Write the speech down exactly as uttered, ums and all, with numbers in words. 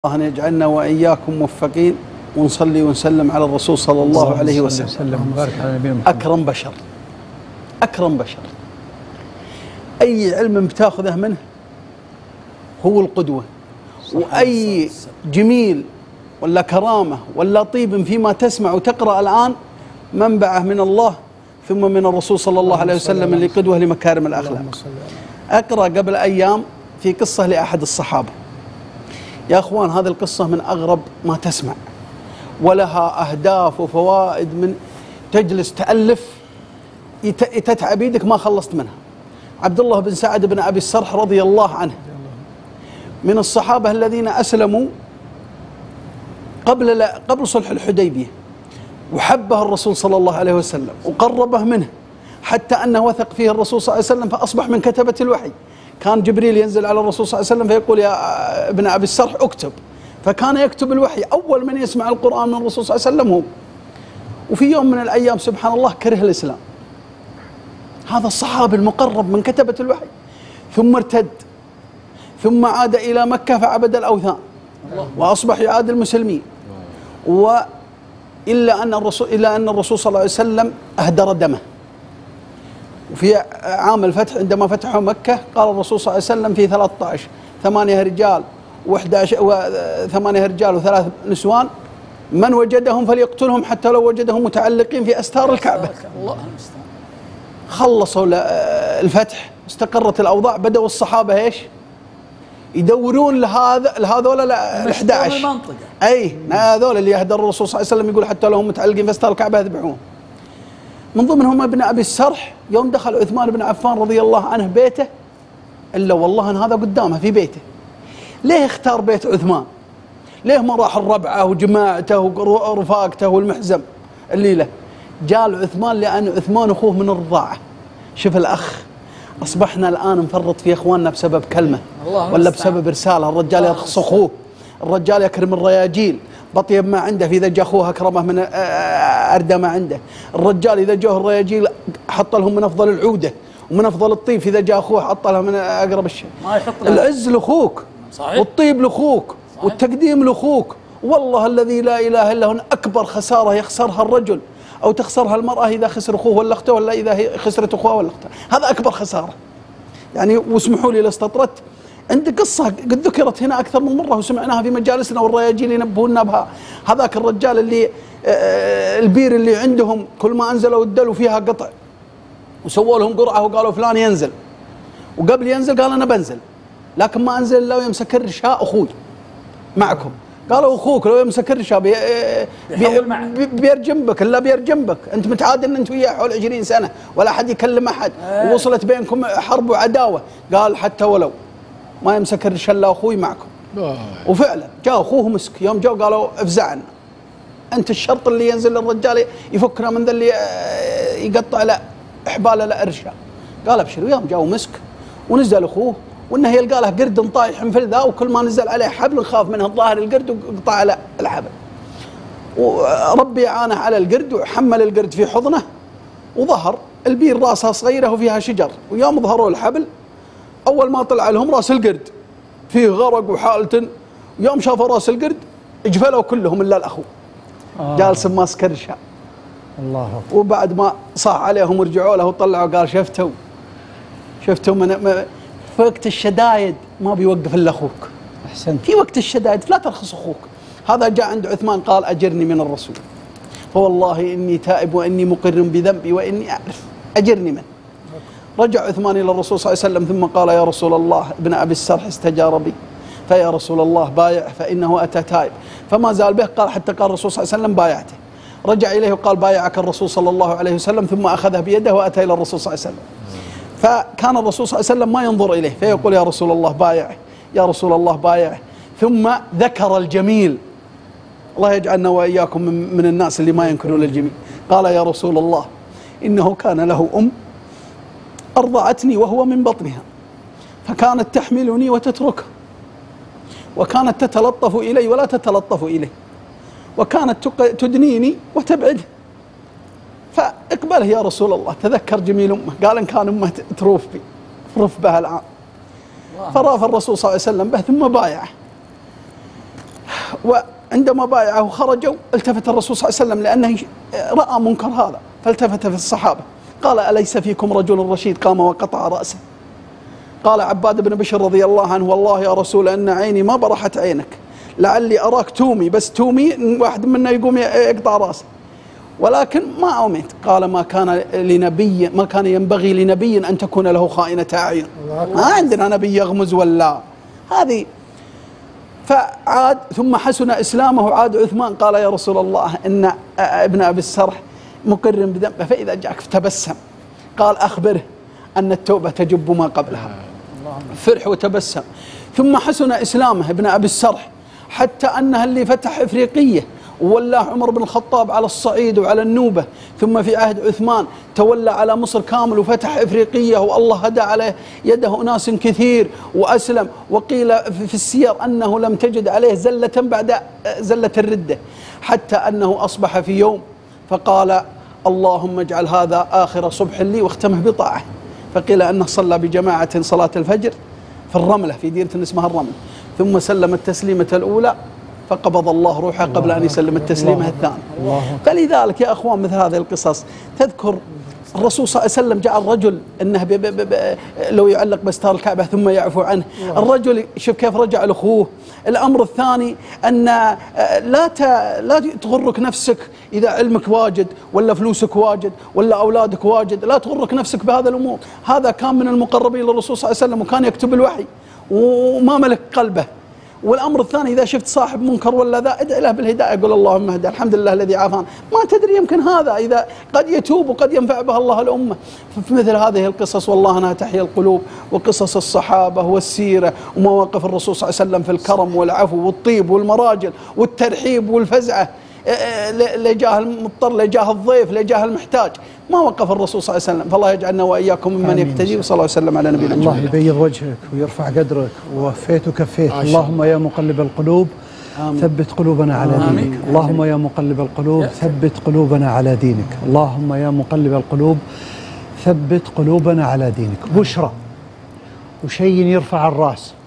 الله أن يجعلنا وإياكم موفقين، ونصلي ونسلم على الرسول صلى الله عليه وسلم. وبارك على نبينا محمد. أكرم بشر أكرم بشر، أي علم بتاخذه منه هو القدوة، وأي جميل ولا كرامة ولا طيب فيما تسمع وتقرأ الآن منبعه من الله ثم من الرسول صلى الله عليه وسلم اللي قدوة لمكارم الأخلاق. أقرأ قبل أيام في قصة لأحد الصحابة. يا أخوان، هذه القصة من أغرب ما تسمع، ولها أهداف وفوائد، من تجلس تألف تتعب يدك ما خلصت منها. عبد الله بن سعد بن أبي السرح رضي الله عنه من الصحابة الذين أسلموا قبل قبل صلح الحديبية، وحبه الرسول صلى الله عليه وسلم وقربه منه، حتى أنه وثق فيه الرسول صلى الله عليه وسلم فأصبح من كتبة الوحي. كان جبريل ينزل على الرسول صلى الله عليه وسلم فيقول يا ابن أبي السرح اكتب، فكان يكتب الوحي. أول من يسمع القرآن من الرسول صلى الله عليه وسلم هو. وفي يوم من الأيام سبحان الله كره الإسلام، هذا الصحابي المقرب من كتبة الوحي، ثم ارتد، ثم عاد إلى مكة فعبد الأوثان وأصبح يعاد المسلمين، وإلا أن الرسول إلا أن الرسول صلى الله عليه وسلم أهدر دمه. وفي عام الفتح عندما فتحوا مكة قال الرسول صلى الله عليه وسلم في ثلاثة عشر ثمانية رجال وأحد عشر وثمانية رجال وثلاث نسوان من وجدهم فليقتلهم حتى لو وجدهم متعلقين في أستار الكعبة. خلصوا الفتح، استقرت الأوضاع، بدأوا الصحابة ايش؟ يدورون لهذا لهذول ال أحد عشر، اي هذول اللي يهدر الرسول صلى الله عليه وسلم، يقول حتى لو هم متعلقين في أستار الكعبة يذبحوهم. من ضمنهم ابن أبي السرح. يوم دخل عثمان بن عفان رضي الله عنه بيته، إلا والله أن هذا قدامه في بيته. ليه اختار بيت عثمان؟ ليه ما راح الربعة وجماعته ورفاقته والمحزم الليلة؟ جال عثمان لأن عثمان أخوه من الرضاعة. شوف الأخ، أصبحنا الآن نفرط في إخواننا بسبب كلمة ولا بسبب رسالة. الرجال يرخص أخوه، الرجال يكرم الرياجيل، بطيب ما عنده، في إذا جاء أخوه أكرمه من أردى ما عنده. الرجال إذا جاءه الرياجيل حط لهم من أفضل العودة ومن أفضل الطيب، إذا جاء أخوه حط له من أقرب الشيء. العز لأخوك، والطيب لأخوك، والتقديم لأخوك. والله الذي لا إله إلا هو أكبر خسارة يخسرها الرجل أو تخسرها المرأة إذا خسر أخوه ولا أخته، ولا إذا خسرت أخوها ولا أختها. هذا أكبر خسارة يعني. واسمحوا لي لاستطردت، عندي قصة قد ذكرت هنا أكثر من مرة وسمعناها في مجالسنا والرياجيل ينبهونا بها. هذاك الرجال اللي البير اللي عندهم كل ما أنزلوا الدلو فيها قطع، وسووا لهم قرعة وقالوا فلان ينزل، وقبل ينزل قال أنا بنزل، لكن ما أنزل لو يمسك الرشاء أخوي معكم. قالوا أخوك لو يمسك الرشاء بي بي بيرجم بك، إلا بيرجم بك، أنت متعادل أنت وياه حول عشرين سنة ولا أحد يكلم أحد، ووصلت بينكم حرب وعداوة. قال حتى ولو ما يمسك الرشاء إلا أخوي معكم. وفعلا جاء أخوه مسك. يوم جاء قالوا افزعنا، أنت الشرط اللي ينزل للرجال يفكنا من ذا اللي يقطع له إحباله له إرشاء. قال ابشروا. يوم جاء مسك ونزل أخوه، وإنه يلقى له قرد طايح من ذا، وكل ما نزل عليه حبل خاف منه الظاهر القرد وقطع له الحبل. وربي عانه على القرد وحمل القرد في حضنه، وظهر البير راسها صغيرة وفيها شجر. ويوم ظهروا الحبل أول ما طلع لهم راس القرد فيه غرق وحالة. يوم شافوا راس القرد اجفلوا كلهم إلا الأخو آه. جالس ماسك الرشاء. الله. وبعد ما صاح عليهم ورجعوا له وطلعوا قال شفتوا شفتوا من في وقت الشدايد ما بيوقف إلا أخوك. أحسنت. في وقت الشدايد لا ترخص أخوك. هذا جاء عند عثمان قال أجرني من الرسول، فوالله إني تائب وإني مقر بذنبي وإني أعرف، أجرني منه. رجع عثمان إلى الرسول صلى الله عليه وسلم ثم قال يا رسول الله ابن أبي السرح استجار بي، فيا رسول الله بايع فإنه أتى تائب. فما زال به، قال حتى قال الرسول صلى الله عليه وسلم بايعته. رجع إليه وقال بايعك الرسول صلى الله عليه وسلم، ثم أخذه بيده وأتى إلى الرسول صلى الله عليه وسلم. فكان الرسول صلى الله عليه وسلم ما ينظر إليه فيقول يا رسول الله بايعه، يا رسول الله بايعه. ثم ذكر الجميل، الله يجعلنا وإياكم من الناس اللي ما ينكرون الجميل. قال يا رسول الله إنه كان له أم أرضعتني وهو من بطنها، فكانت تحملني وتتركه، وكانت تتلطف إلي ولا تتلطف إليه، وكانت تدنيني وتبعده، فاقبله يا رسول الله. تذكر جميل أمه، قال إن كان أمه تروف بي فرف بها العام. فراف الرسول صلى الله عليه وسلم به ثم بايعه. وعندما بايعه خرجوا التفت الرسول صلى الله عليه وسلم لأنه رأى منكر هذا، فالتفت في الصحابة قال أليس فيكم رجل رشيد؟ قام وقطع رأسه. قال عباد بن بشر رضي الله عنه والله يا رسول أن عيني ما برحت عينك، لعلي أراك تومي، بس تومي واحد منا يقوم يقطع رأسه، ولكن ما أميت. قال ما كان لنبي ما كان ينبغي لنبي أن تكون له خائنة أعين، ما عندنا نبي يغمز ولا هذه. فعاد ثم حسن إسلامه، عاد عثمان قال يا رسول الله إن ابن أبي السرح مقر بذنبه، فإذا جاءك فتبسم. قال أخبره أن التوبة تجب ما قبلها. فرح وتبسم. ثم حسن إسلامه ابن أبي السرح حتى أنها اللي فتح إفريقية وولاه عمر بن الخطاب على الصعيد وعلى النوبة، ثم في عهد عثمان تولى على مصر كامل وفتح إفريقية، والله هدى عليه يده أناس كثير وأسلم. وقيل في السير أنه لم تجد عليه زلة بعد زلة الردة، حتى أنه أصبح في يوم فقال اللهم اجعل هذا آخر صبح لي واختمه بطاعة. فقيل أنه صلى بجماعة صلاة الفجر في الرملة في ديرة اسمها الرمل، ثم سلم التسليمة الأولى فقبض الله روحه قبل أن يسلم التسليمة الثانية. فلذلك يا أخوان مثل هذه القصص تذكر الرسول صلى الله عليه وسلم جاء الرجل أنه بي بي بي لو يعلق بستار الكعبة ثم يعفو عنه. الرجل شوف كيف رجع لأخوه. الأمر الثاني أن لا لا تغرك نفسك إذا علمك واجد ولا فلوسك واجد ولا أولادك واجد، لا تغرك نفسك بهذا الأمور. هذا كان من المقربين للرسول صلى الله عليه وسلم وكان يكتب الوحي وما ملك قلبه. والأمر الثاني إذا شفت صاحب منكر ولا ذا ادعي له بالهداية، قل اللهم اهدى، الحمد لله الذي عافانا. ما تدري يمكن هذا إذا قد يتوب وقد ينفع به الله الأمة. ففي مثل هذه القصص والله أنها تحيا القلوب، وقصص الصحابة والسيرة ومواقف الرسول صلى الله عليه وسلم في الكرم والعفو والطيب والمراجل والترحيب والفزعة لجاه المضطر لجاه الضيف لجاه المحتاج، ما وقف الرسول صلى الله عليه وسلم. فالله يجعلنا وإياكم ممن يقتدي، وصلى الله وسلم على نبينا محمد. الله يبيض وجهك ويرفع قدرك ووفيت وكفيت. اللهم يا مقلب القلوب آمين. ثبت قلوبنا على آمين. دينك. آمين. اللهم يا مقلب القلوب ثبت قلوبنا على دينك. اللهم يا مقلب القلوب ثبت قلوبنا على دينك. بشرى وشيء يرفع الرأس.